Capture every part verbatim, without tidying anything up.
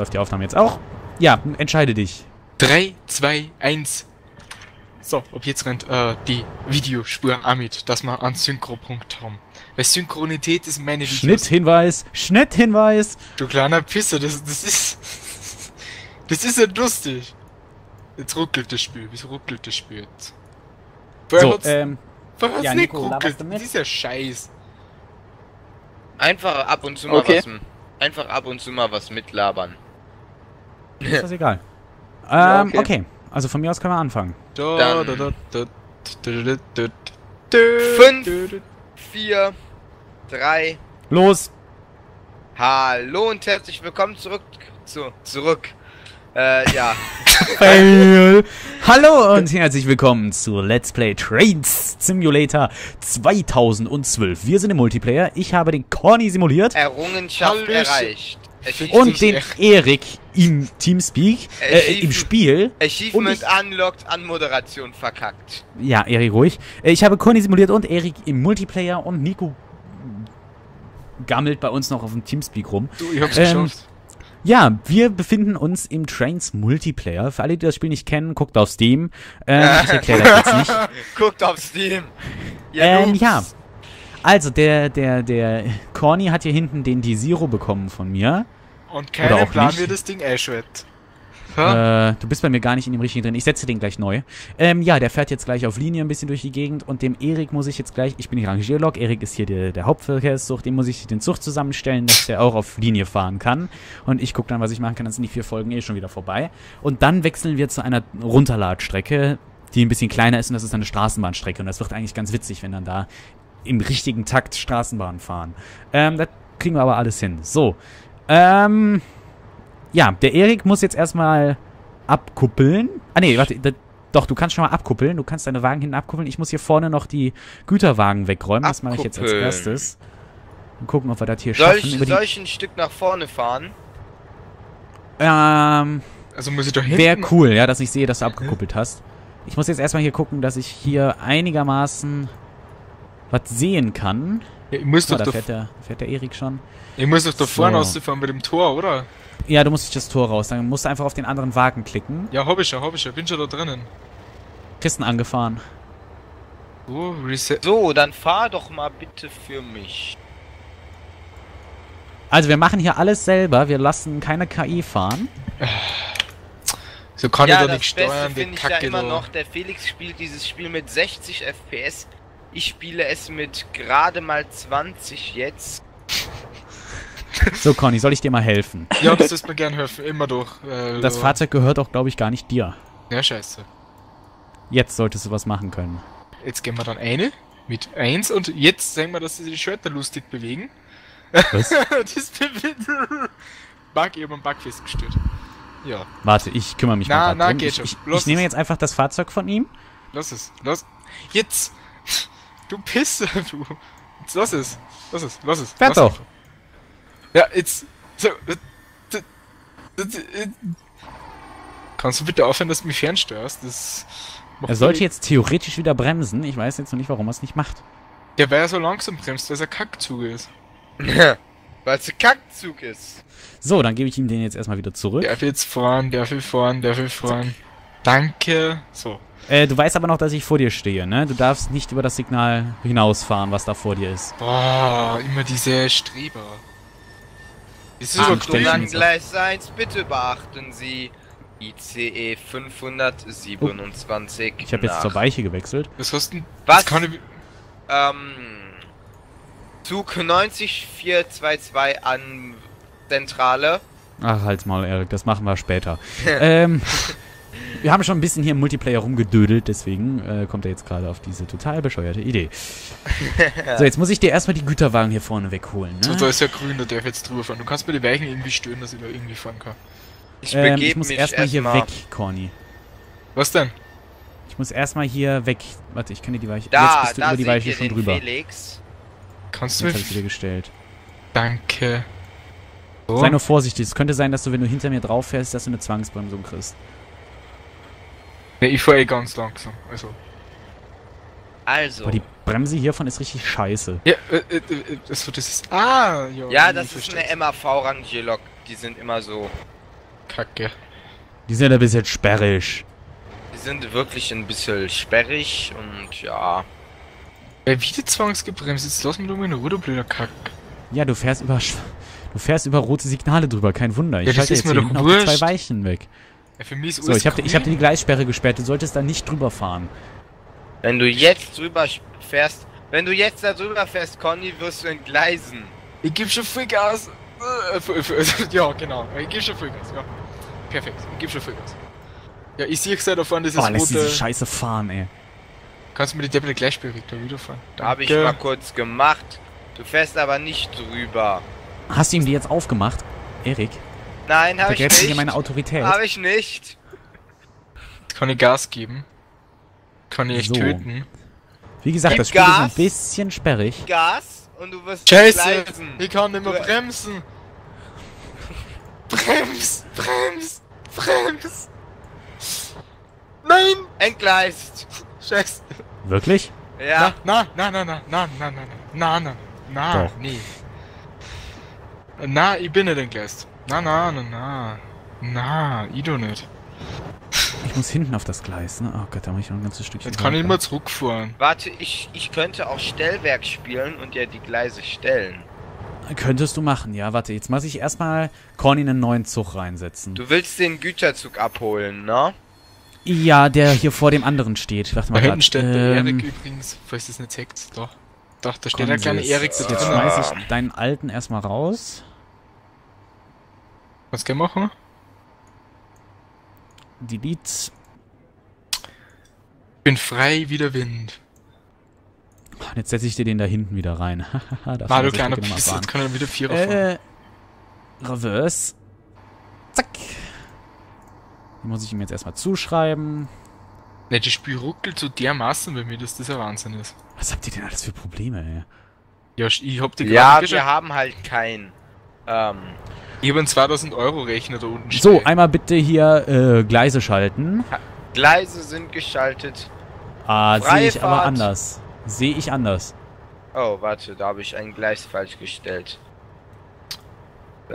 läuft die Aufnahme jetzt auch. Ja, entscheide dich. drei, zwei, eins. So, ab jetzt rennt äh, die Videospur auch mit, dass wir einen Synchro-Punkt haben. Weil Synchronität ist meine Videos. Schnitthinweis, Schnitthinweis. Du kleiner Pisser, das, das ist... Das ist ja lustig. Jetzt ruckelt das Spiel. Wieso ruckelt das Spiel jetzt? So, ähm... Vorher hat's ja, nicht Nico, geruckelt. laberst du mit? Das ist ja scheiß. Einfach ab und zu mal Okay. was... Einfach ab und zu mal was mitlabern. Ist das egal. Ja, Ähm, okay. okay. Also von mir aus können wir anfangen. Da, Dann- da, da, da, da, da, da, Fünf. da, da. Vier, drei, Los! hallo und herzlich willkommen zurück zu... Zurück. Äh, ja. Fail. Hallo und herzlich willkommen zu Let's Play Trains Simulator zweitausendzwölf. Wir sind im Multiplayer. Ich habe den Corny simuliert Errungenschaft Hallöchen. erreicht. Achievement- und den Erik im Teamspeak, äh, im Spiel. Achievement Und ich- unlocked, an Moderation verkackt. Ja, Erik, ruhig. Äh, Ich habe Corny simuliert und Erik im Multiplayer und Nico gammelt bei uns noch auf dem Teamspeak rum. Du, ich hab's Ähm, geschafft. Ja, wir befinden uns im Trains Multiplayer. Für alle, die das Spiel nicht kennen, guckt auf Steam. Ähm, ich erkläre das jetzt nicht. Guckt auf Steam. Ähm, Noobs. ja. Also, der, der, der Corny hat hier hinten den D-Zero bekommen von mir. Und oder keiner auch Plan, nicht. wie das Ding einschwert. Ha? Äh, du bist bei mir gar nicht in dem richtigen drin. Ich setze den gleich neu. Ähm, ja, der fährt jetzt gleich auf Linie ein bisschen durch die Gegend. Und dem Erik muss ich jetzt gleich... Ich bin die Rangierlok. Erik ist hier der, der Hauptverkehrszug. Dem muss ich den Zug zusammenstellen, dass der auch auf Linie fahren kann. Und ich gucke dann, was ich machen kann. Dann sind die vier Folgen eh schon wieder vorbei. Und dann wechseln wir zu einer Runterladstrecke, die ein bisschen kleiner ist. Und das ist dann eine Straßenbahnstrecke. Und das wird eigentlich ganz witzig, wenn dann da im richtigen Takt Straßenbahn fahren. Ähm, das kriegen wir aber alles hin. So. Ähm... Ja, der Erik muss jetzt erstmal abkuppeln. Ah, nee, warte. Da, doch, du kannst schon mal abkuppeln. Du kannst deine Wagen hinten abkuppeln. Ich muss hier vorne noch die Güterwagen wegräumen. Das mache ich jetzt als Abkuppeln. erstes. Und gucken, ob wir das hier Soll schaffen. ich, Über die, soll ich ein Stück nach vorne fahren? ähm, Also muss ich doch hinten... wäre cool, ja, dass ich sehe, dass du abgekuppelt hast. Ich muss jetzt erstmal hier gucken, dass ich hier einigermaßen was sehen kann. Ja, ich muss Oh, doch da da, fährt der, fährt der Erik schon. ich muss doch da So. vorne rausfahren mit dem Tor, oder? Ja, du musst durch das Tor raus. Dann musst du einfach auf den anderen Wagen klicken. Ja, hab ich schon, hab ich schon. Bin schon da drinnen. Kisten angefahren. So, Reset. So, dann fahr doch mal bitte für mich. Also wir machen hier alles selber. Wir lassen keine K I fahren. So kann ja, ich da das nicht Beste steuern, die finde ich ja Kacke immer da. noch, der Felix spielt dieses Spiel mit sechzig F P S. Ich spiele es mit gerade mal zwanzig jetzt. So, Conny, soll ich dir mal helfen? Ja, das ist mir gern helfen, immer durch. Äh, Das so. Fahrzeug gehört auch, glaube ich, gar nicht dir. Ja, scheiße. Jetzt solltest du was machen können. Jetzt gehen wir dann eine mit eins und jetzt sehen wir, dass sie die Schwerter lustig bewegen. Was? das bewegt. Bug, ich hab einen Bug festgestellt. Ja, Warte, ich kümmere mich Na, mal grad na, drum. geht Ich, schon. ich, Los ich nehme es. jetzt einfach das Fahrzeug von ihm. lass es. Lass. Jetzt! Du Pisser, du. Jetzt lass es. Lass es. Lass es. Fährt lass doch. einfach. Ja, jetzt. So. äh, Kannst du bitte aufhören, dass du mich fernstörst? Das macht Er sollte mich- jetzt theoretisch wieder bremsen. Ich weiß jetzt noch nicht, warum er es nicht macht. Der wäre ja so langsam bremst, weil er Kackzug ist. Weil es ein Kackzug ist. So, dann gebe ich ihm den jetzt erstmal wieder zurück. Der will jetzt fahren, der will fahren, der will fahren. Danke. So. Äh, du weißt aber noch, dass ich vor dir stehe, ne? Du darfst nicht über das Signal hinausfahren, was da vor dir ist. Boah, immer diese Streber. Ist das Ah, so stell dich Dann nicht Gleis eins, bitte beachten Sie I C E fünfhundertsiebenundzwanzig. Ich habe jetzt nach. zur Weiche gewechselt. Was hast du denn? Was? Das kann ich... Ähm, Zug neun vier zwei zwei an Zentrale. Ach, halt's mal, Erik, das machen wir später. ähm, wir haben schon ein bisschen hier im Multiplayer rumgedödelt, deswegen äh, kommt er jetzt gerade auf diese total bescheuerte Idee. So, jetzt muss ich dir erstmal die Güterwagen hier vorne wegholen, So, ne? da ist ja grün, da darf ich jetzt drüber fahren. Du kannst mir die Weichen irgendwie stören, dass ich da irgendwie fahren kann. Ich Ähm, begebe ich muss mich erstmal hier erstmal- weg, Corny. Was denn? Ich muss erstmal hier weg. Warte, ich kann dir die Weiche... Da, jetzt bist du da über die seht Weiche ihr schon den drüber. Felix. Kannst du Jetzt mir... habe ich wieder gestellt. Danke. So. Sei nur vorsichtig. Es könnte sein, dass du, wenn du hinter mir drauf fährst, dass du eine Zwangsbremsung kriegst. Ne, ich fahr eh ganz langsam. Also. Also. Aber die Bremse hiervon ist richtig scheiße. Ja, äh, äh, äh, also das ist... Ah, ja. Ja, ich das ist versteh's. eine M A V-Rangierlok. Die sind immer so. kacke. Die sind ein bisschen sperrig. Die sind wirklich ein bisschen sperrig und ja. Wer wieder zwangsgebremst? Jetzt lass mich doch mal in Ruhe, du blöder Kack. Ja, du fährst über Sch- du fährst über rote Signale drüber, kein Wunder. Ich Ja, das schalte ist jetzt mir hier doch hinten auf die wurscht. zwei Weichen weg. Ja, für mich ist So, alles ich habe ich hab dir grün. die Gleissperre gesperrt, du solltest da nicht drüber fahren. Wenn du jetzt drüber fährst, wenn du jetzt da drüber fährst, Conny, wirst du entgleisen. Ich geb schon Vollgas. Äh, f- f- Ja, genau. Ich geb schon Vollgas, ja. Perfekt, ich geb schon Vollgas. Ja, ich sehe da vorne dieses Oh, lässt diese rote... Scheiße fahren, ey. Kannst du mir die Deppel gleich da wieder fahren? Habe ich mal kurz gemacht. Du fährst aber nicht drüber. Hast du ihm die jetzt aufgemacht, Erik? Nein, habe ich Vergräbst du nicht. dir meine Autorität? Habe ich nicht. Kann ich Gas geben? Kann ich echt So. töten? Wie gesagt, Gib das Spiel ist ein Gas. bisschen sperrig. Gas und du wirst Scheiße! entgleisen. Ich kann nicht mehr Du- bremsen! Brems! Brems! Brems! Nein! Entgleist. Scheiße! Wirklich? Ja. Na, na, na, na, na, na, na, na, na, na, na, Doch. nee. Na, ich bin nicht entgleist. Na, na, na, na. Na, ich doch nicht. Ich muss hinten auf das Gleis, ne? Oh Gott, da muss ich noch ein ganzes Stückchen Jetzt kann ich weiter. mal zurückfahren. Warte, ich, ich könnte auch Stellwerk spielen und ja die Gleise stellen. Könntest du machen, ja. Warte, jetzt muss ich erstmal Corny in einen neuen Zug reinsetzen. Du willst den Güterzug abholen, ne? Ja, der hier vor dem anderen steht. Warte Da mal hinten grad. steht der Ähm, Erik übrigens, falls das nicht checkt. Doch. Doch, da steht der Konsens. kleine Erik da Jetzt drin. schmeiß ich deinen alten erstmal raus. Was kann ich machen? Delete. Ich bin frei wie der Wind. Und jetzt setze ich dir den da hinten wieder rein. Haha, darfst Na, du also kleiner Stücke noch mal Pisser, fahren. jetzt kann er wieder Vierer fahren. Äh, Reverse. Zack. Die muss ich ihm jetzt erstmal zuschreiben. Ne, das Spiel ruckelt so dermaßen bei mir, dass das ein Wahnsinn ist. Was habt ihr denn alles für Probleme, ey? Ja, ich hab die Ja, Grafik wir haben halt kein. Ähm. Ich hab einen zweitausend Euro Rechner da unten So, stehen. einmal bitte hier äh, Gleise schalten. Gleise sind geschaltet. Ah, sehe Freie ich aber Fahrt. anders. Sehe ich anders. Oh, warte, da habe ich ein Gleis falsch gestellt. Äh.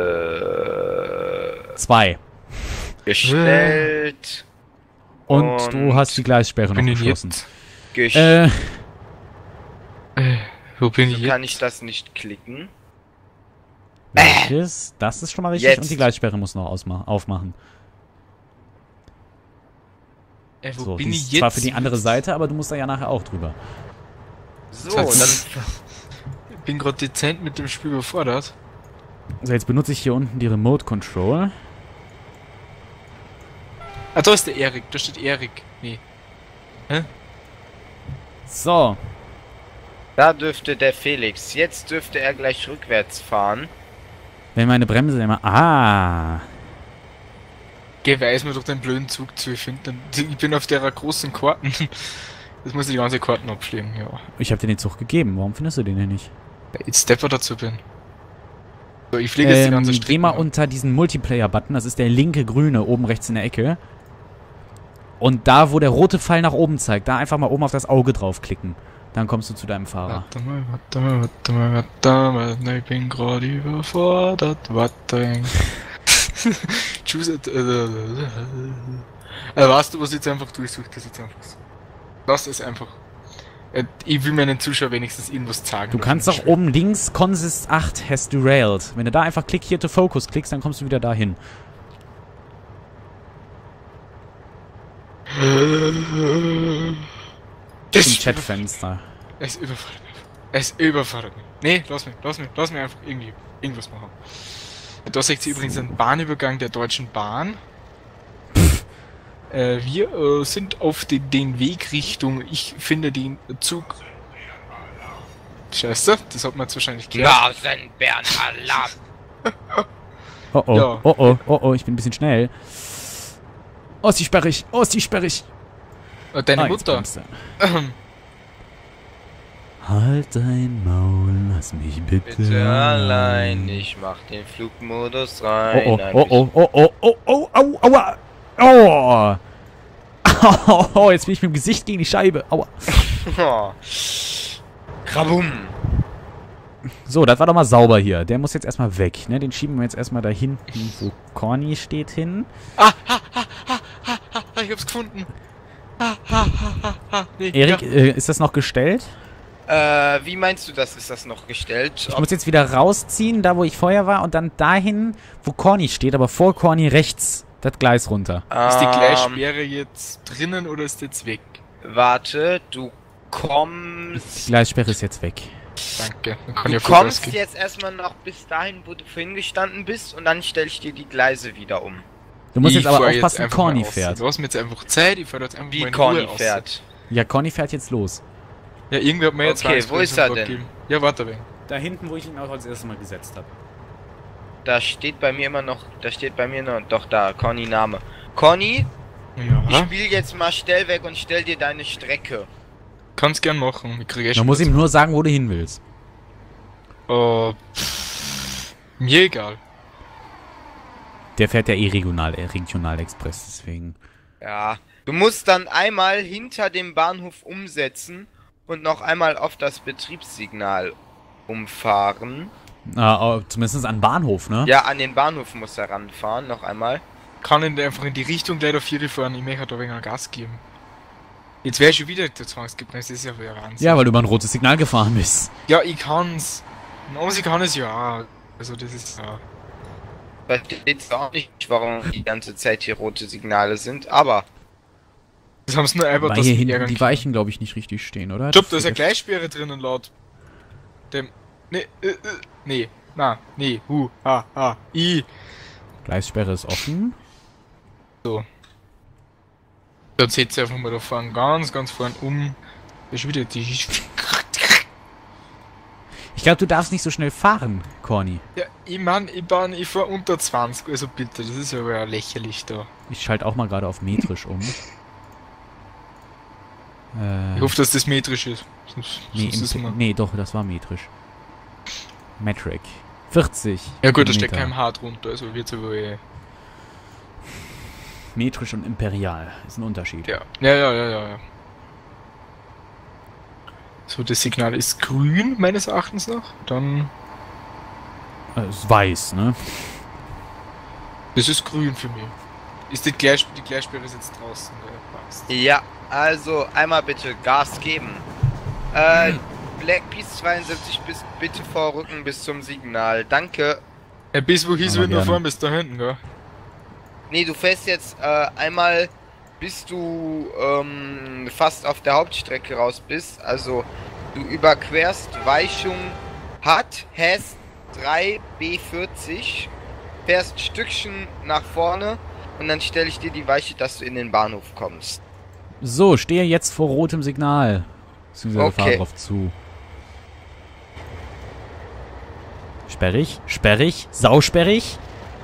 Zwei. Gestellt. Und, Und du hast die Gleissperre noch bin ich geschlossen. jetzt? Gesch Äh, Äh, wo bin ich so jetzt? kann ich das nicht klicken. welches? Das ist schon mal richtig. Jetzt. Und die Gleissperre muss noch ausma- aufmachen. Äh, wo So, bin die ich ist jetzt? zwar für die andere Seite, aber du musst da ja nachher auch drüber. So, dann. Ich bin gerade dezent mit dem Spiel überfordert. So, jetzt benutze ich hier unten die Remote Control. Ah, da ist der Erik, da steht Erik. Nee. So. Da dürfte der Felix. Jetzt dürfte er gleich rückwärts fahren. Wenn meine Bremse immer... Ah. Geh, weiß mir doch den blöden Zug zu finden. Ich bin auf der großen Karten. Jetzt muss ich die ganze Karten abschlägen, ja. Ich habe dir den Zug gegeben. Warum findest du den denn nicht? Jetzt Stepper dazu bin. So, ich fliege jetzt die Ähm, ganze geh Strecke. mal ab. unter diesen Multiplayer-Button. Das ist der linke grüne, oben rechts in der Ecke. Und da, wo der rote Pfeil nach oben zeigt, da einfach mal oben auf das Auge draufklicken. Dann kommst du zu deinem Fahrer. Warte mal, warte mal, warte mal, warte mal, na, ich bin gerade überfordert, warte. Choose it, äh, äh, äh, weißt du, was jetzt einfach durchsucht, das jetzt einfach so. Lass es einfach. Äh, Ich will meinen Zuschauern wenigstens irgendwas sagen. Du was kannst mir doch oben links Consist acht has derailed. Wenn du da einfach Click here to Focus klickst, dann kommst du wieder dahin. schwer- Das Im ist Chatfenster. Es überfordert mich. Es überfordert mich. Nee, lass mich, lass mich, lass mich einfach irgendwie irgendwas machen. Da seht ihr übrigens einen Bahnübergang der Deutschen Bahn. Äh, wir äh, sind auf den, den Weg Richtung, ich finde den Zug. Scheiße, das hat man jetzt wahrscheinlich gehört. Nasenbärenalarm. Oh oh, Ja. oh oh, oh oh, ich bin ein bisschen schnell. Oh, ist die sperrig, oh, ist die sperrig. Äh, Deine Ah, jetzt Mutter. kommst du. Halt dein Maul, lass mich bitte, Bitte allein, ich mach den Flugmodus Oh rein. oh, Ein oh oh, oh oh, oh oh, au, aua. Oh. Oh, jetzt bin ich mit dem Gesicht gegen die Scheibe. Aua. bisschen- Krabum. So, das war doch mal sauber hier. Der muss jetzt erstmal weg, ne? Den schieben wir jetzt erstmal da hinten, wo Corny steht, hin. Ah, ha, ha, ha, ha, ha, ich hab's gefunden. Ha, ha, ha, ha, ha. Nee, Erik, ja. äh, ist das noch gestellt? Äh, wie meinst du das? Ist das noch gestellt? Ich muss jetzt wieder rausziehen, da wo ich vorher war, und dann dahin, wo Corny steht, aber vor Corny rechts das Gleis runter. Ist die Ähm, Gleissperre jetzt drinnen oder ist die jetzt weg? Warte, du Die kommst... Gleissperre ist jetzt weg. Danke. Dann kann Du ja gut kommst ausgehen. jetzt erstmal noch bis dahin, wo du vorhin gestanden bist, und dann stelle ich dir die Gleise wieder um. Du musst Ich jetzt aber fahr aufpassen, einfach mal Corny aus. fährt. Du hast mir jetzt einfach Zeit, ich fahr jetzt einfach mal Wie in Corny Ruhe aus. fährt. Ja, Corny fährt jetzt los. Ja, irgendwie hat mir jetzt Okay, Angst, wo weil ist es er einen Block denn? geben. Ja, warte wegen. Da hinten, wo ich ihn auch als erstes Mal gesetzt habe. Da steht bei mir immer noch, da steht bei mir noch, doch da, Conny Name. Conny, ich Ja, spiel jetzt mal Stellwerk und stell dir deine Strecke. kannst gern machen. Ich krieg eh Man schon muss was. ihm nur sagen, wo du hin willst. Oh, pff, mir egal. Der fährt ja eh regional, äh, Regionalexpress, deswegen. Ja, du musst dann einmal hinter dem Bahnhof umsetzen und noch einmal auf das Betriebssignal umfahren. Ah, oh, zumindest an den Bahnhof, ne? Ja, an den Bahnhof muss er ranfahren, noch einmal. Kann ihn einfach in die Richtung gleich auf vier fahren. Ich möchte da wegen Gas geben. Jetzt wäre schon wieder der Zwangsgebremst. Das ist ja wieder Wahnsinn. Ja, weil du über ein rotes Signal gefahren bist. Ja, ich kann's. Na, ich kann es ja auch. Also, das ist ja. Versteht's auch nicht, warum die ganze Zeit hier rote Signale sind, aber Das haben sie nur einfach, Weil dass hier sie hinten ärgern die können. Weichen, glaube ich, nicht richtig stehen, oder? Stopp, da ist eine Gleissperre drinnen laut dem. Nee, äh, äh, nee, na, nee, hu, ha, ha, i. Gleissperre ist offen. So. Dann setzt ihr einfach mal da vorne ganz, ganz vorne um. Da ist wieder die. Ich glaube, du darfst nicht so schnell fahren, Corny. Ja, ich mein, ich bin, ich fahr unter zwanzig, also bitte, das ist ja aber lächerlich da. Ich schalte auch mal gerade auf metrisch um. Äh, Ich hoffe, dass das metrisch ist. Sonst, nee, sonst ist im, man. nee, doch, das war metrisch. Metric. vierzig. Ja gut, da steckt Kilometer. kein H drunter, also wird's aber eh. Metrisch und imperial. Ist ein Unterschied. Ja. Ja, ja, ja, ja, ja. So, das Signal ist grün, meines Erachtens noch. Dann. Äh, ist weiß, ne? Das ist grün für mich. Ist die, Gleis die Gleissperre ist jetzt draußen. Ja, passt. ja, also einmal bitte Gas geben. Äh, Blackpiece zweiundsiebzig, bis, bitte vorrücken bis zum Signal. Danke. Ja, bis wo hieß Aber wir nur gerne. vorne bis da hinten, gell? Nee, du fährst jetzt äh, einmal, bis du ähm, fast auf der Hauptstrecke raus bist. Also du überquerst Weichung hat, Hess drei B vierzig, fährst ein Stückchen nach vorne und dann stelle ich dir die Weiche, dass du in den Bahnhof kommst. So, stehe jetzt vor rotem Signal. Beziehungsweise Okay. fahr drauf zu. Sperrig, sperrig, sausperrig.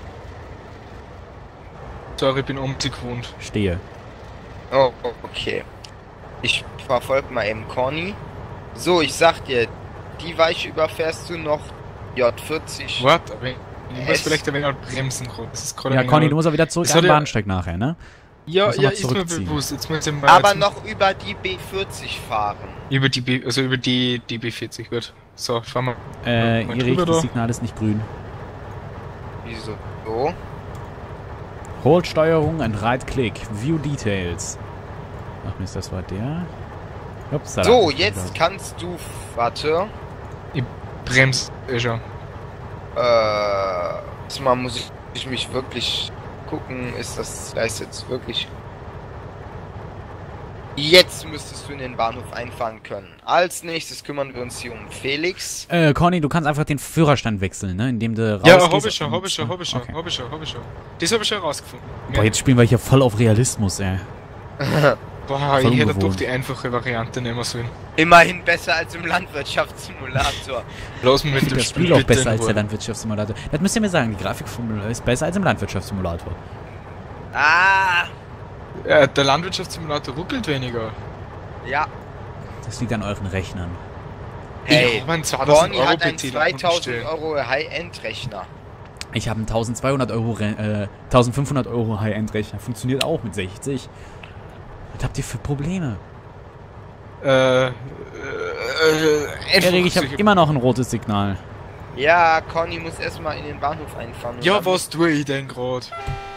Sorry, ich bin umgewohnt. Stehe. Oh, okay. Ich verfolge mal eben Corny. So, ich sag dir, die Weiche überfährst du noch J vierzig. Warte, aber ich muss Es- vielleicht ein wenig bremsen gerade. Das ist gerade Ja, ein Conny, wenig- du musst auch wieder zurück Das an den hat ja- Bahnsteig nachher, ne? Ja, musst noch ja, mal ist mir zurückziehen. bewusst. Jetzt muss ich mal Aber jetzt noch über die B vierzig fahren. über die B, also über die, die B vierzig, gut. So, fahren wir. Äh, mal Erik, drüber das da. Signal ist nicht grün. Wieso? So. Hold Steuerung and Right Click. View Details. Ach Mist, das war der. Upsala. So, jetzt kannst du. Warte. Brems, eh schon. Äh. Jetzt mal muss ich, ich mich wirklich gucken, ist das Gleis jetzt wirklich. Jetzt müsstest du in den Bahnhof einfahren können. Als nächstes kümmern wir uns hier um Felix. Äh, Conny, du kannst einfach den Führerstand wechseln, ne? Indem du rausgehst. Ja, hab ich schon, und- hab ich schon, hab ich schon, Okay. hab ich schon, hab ich schon. Das hab ich schon rausgefunden. Boah, jetzt spielen wir hier voll auf Realismus, ey. Boah, voll ich hätte doch ungewohnt. die einfache Variante nehmen sollen. Immerhin besser als im Landwirtschaftssimulator. Lass mich Ich mit finde dem das Spiel Spiel auch bitte besser in als der Ruhe. Landwirtschaftssimulator. Das müsst ihr mir sagen, die Grafikformel ist besser als im Landwirtschaftssimulator. Ah! Ja, der Landwirtschaftssimulator ruckelt weniger. Ja. Das liegt an euren Rechnern. Hey, ich hab einen zweitausend Bonnie Euro hat einen P C zweitausend Euro High-End-Rechner. Ich habe einen eintausendzweihundert Euro, Re äh, eintausendfünfhundert Euro High-End-Rechner. Funktioniert auch mit sechzig. Was habt ihr für Probleme? Äh, äh, äh, Erik, ich habe solche- immer noch ein rotes Signal. Ja, Conny muss erstmal in den Bahnhof einfahren. und Ja, dann- was tue ich denn grad?